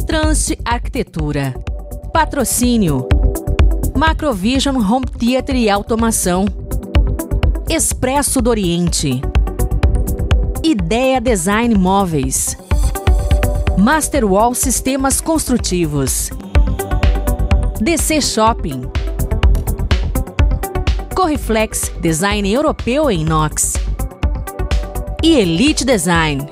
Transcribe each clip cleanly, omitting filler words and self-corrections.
Trance Arquitetura. Patrocínio. Macrovision Home Theater e Automação. Expresso do Oriente. Ideia Design Móveis. Masterwall Sistemas Construtivos. DC Shopping. Corriflex Design Europeu em Inox. E Elite Design.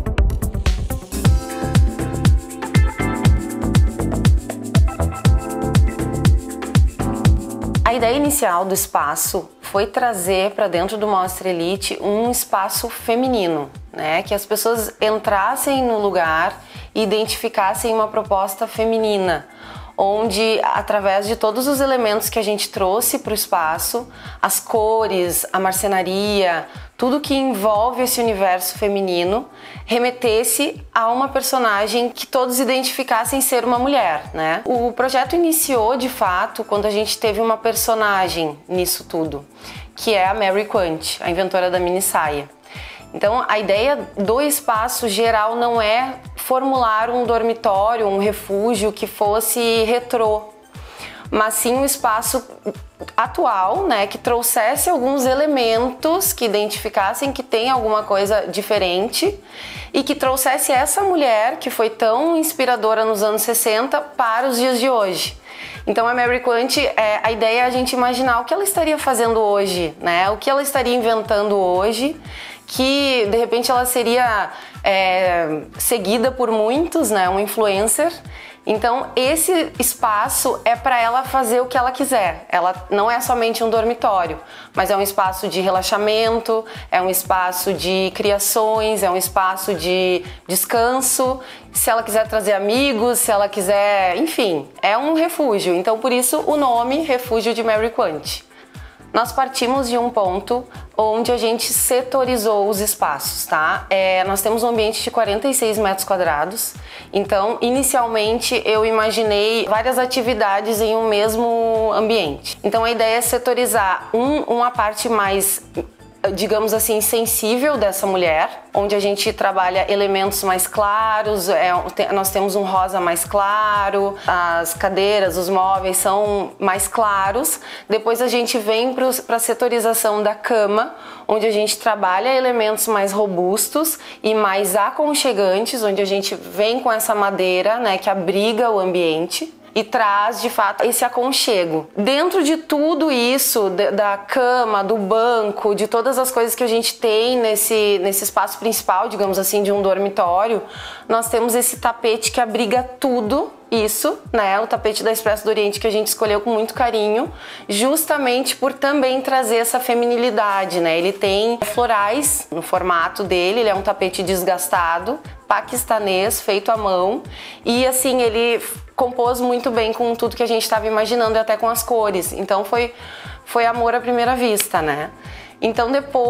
A ideia inicial do espaço foi trazer para dentro do Mostra Elite um espaço feminino, né? Que as pessoas entrassem no lugar e identificassem uma proposta feminina, onde, através de todos os elementos que a gente trouxe para o espaço, as cores, a marcenaria, tudo que envolve esse universo feminino, remetesse a uma personagem que todos identificassem ser uma mulher, né? O projeto iniciou, de fato, quando a gente teve uma personagem nisso tudo, que é a Mary Quant, a inventora da mini saia. Então, a ideia do espaço geral não é formular um dormitório, um refúgio que fosse retrô, mas sim um espaço atual, né, que trouxesse alguns elementos que identificassem que tem alguma coisa diferente e que trouxesse essa mulher que foi tão inspiradora nos anos 60 para os dias de hoje. Então a Mary Quant, a ideia é a gente imaginar o que ela estaria fazendo hoje, né, o que ela estaria inventando hoje, que de repente ela seria seguida por muitos, né, uma influencer. Então esse espaço é para ela fazer o que ela quiser. Ela não é somente um dormitório, mas é um espaço de relaxamento, é um espaço de criações, é um espaço de descanso. Se ela quiser trazer amigos, se ela quiser, enfim, é um refúgio. Então por isso o nome Refúgio de Mary Quant. Nós partimos de um ponto onde a gente setorizou os espaços, tá? Nós temos um ambiente de 46 metros quadrados, então inicialmente eu imaginei várias atividades em um mesmo ambiente. Então a ideia é setorizar uma parte mais, digamos assim, sensível dessa mulher, onde a gente trabalha elementos mais claros, nós temos um rosa mais claro, as cadeiras, os móveis são mais claros. Depois a gente vem para a setorização da cama, onde a gente trabalha elementos mais robustos e mais aconchegantes, onde a gente vem com essa madeira, né, que abriga o ambiente e traz, de fato, esse aconchego. Dentro de tudo isso, da cama, do banco, de todas as coisas que a gente tem nesse espaço principal, digamos assim, de um dormitório, nós temos esse tapete que abriga tudo isso, né? O tapete da Expresso do Oriente que a gente escolheu com muito carinho, justamente por também trazer essa feminilidade, né? Ele tem florais no formato dele, ele é um tapete desgastado, paquistanês, feito à mão, e assim, ele compôs muito bem com tudo que a gente estava imaginando e até com as cores. Então foi amor à primeira vista, né? Então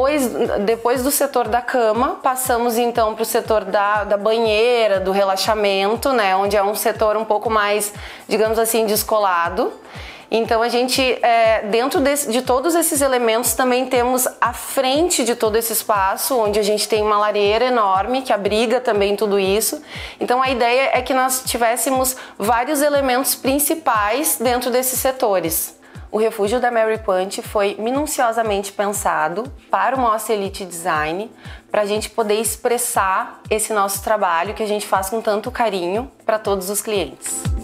depois do setor da cama, passamos então para o setor da banheira, do relaxamento, né? Onde é um setor um pouco mais, digamos assim, descolado. Então a gente, dentro de todos esses elementos, também temos a frente de todo esse espaço, onde a gente tem uma lareira enorme que abriga também tudo isso. Então a ideia é que nós tivéssemos vários elementos principais dentro desses setores. O refúgio da Mary Quant foi minuciosamente pensado para o Mostra Elite Design, para a gente poder expressar esse nosso trabalho que a gente faz com tanto carinho para todos os clientes.